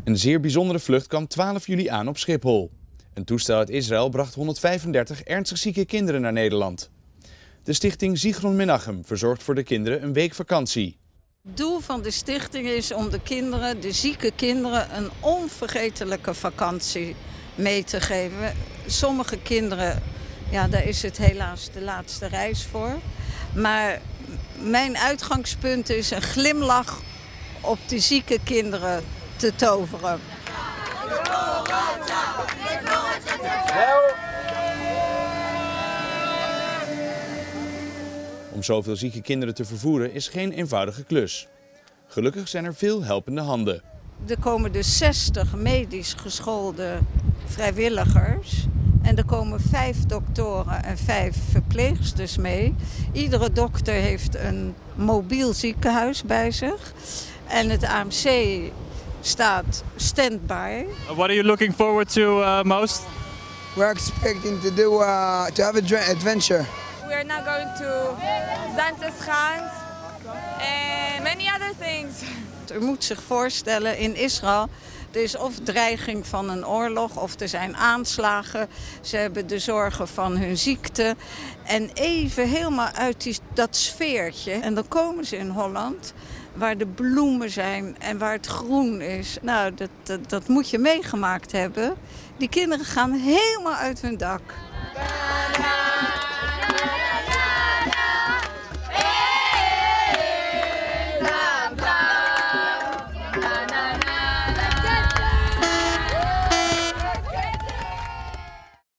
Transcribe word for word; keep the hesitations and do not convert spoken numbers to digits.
Een zeer bijzondere vlucht kwam twaalf juli aan op Schiphol. Een toestel uit Israël bracht honderdvijfendertig ernstig zieke kinderen naar Nederland. De stichting Zichron Menachem verzorgt voor de kinderen een week vakantie. Het doel van de stichting is om de kinderen, de zieke kinderen, een onvergetelijke vakantie mee te geven. Sommige kinderen, ja, daar is het helaas de laatste reis voor. Maar mijn uitgangspunt is een glimlach op de zieke kinderen te toveren. Om zoveel zieke kinderen te vervoeren is geen eenvoudige klus. Gelukkig zijn er veel helpende handen. Er komen dus zestig medisch geschoolde vrijwilligers. En er komen vijf doktoren en vijf verpleegsters mee. Iedere dokter heeft een mobiel ziekenhuis bij zich. En het A M C staat standby. What are you looking forward to uh, most? We're expecting to do uh, to have an adventure. We are now going to Zanteschans and many other things. U moet zich voorstellen, in Israël er is of dreiging van een oorlog of er zijn aanslagen. Ze hebben de zorgen van hun ziekte. En even helemaal uit die, dat sfeertje. En dan komen ze in Holland, waar de bloemen zijn en waar het groen is. Nou, dat, dat, dat moet je meegemaakt hebben. Die kinderen gaan helemaal uit hun dak.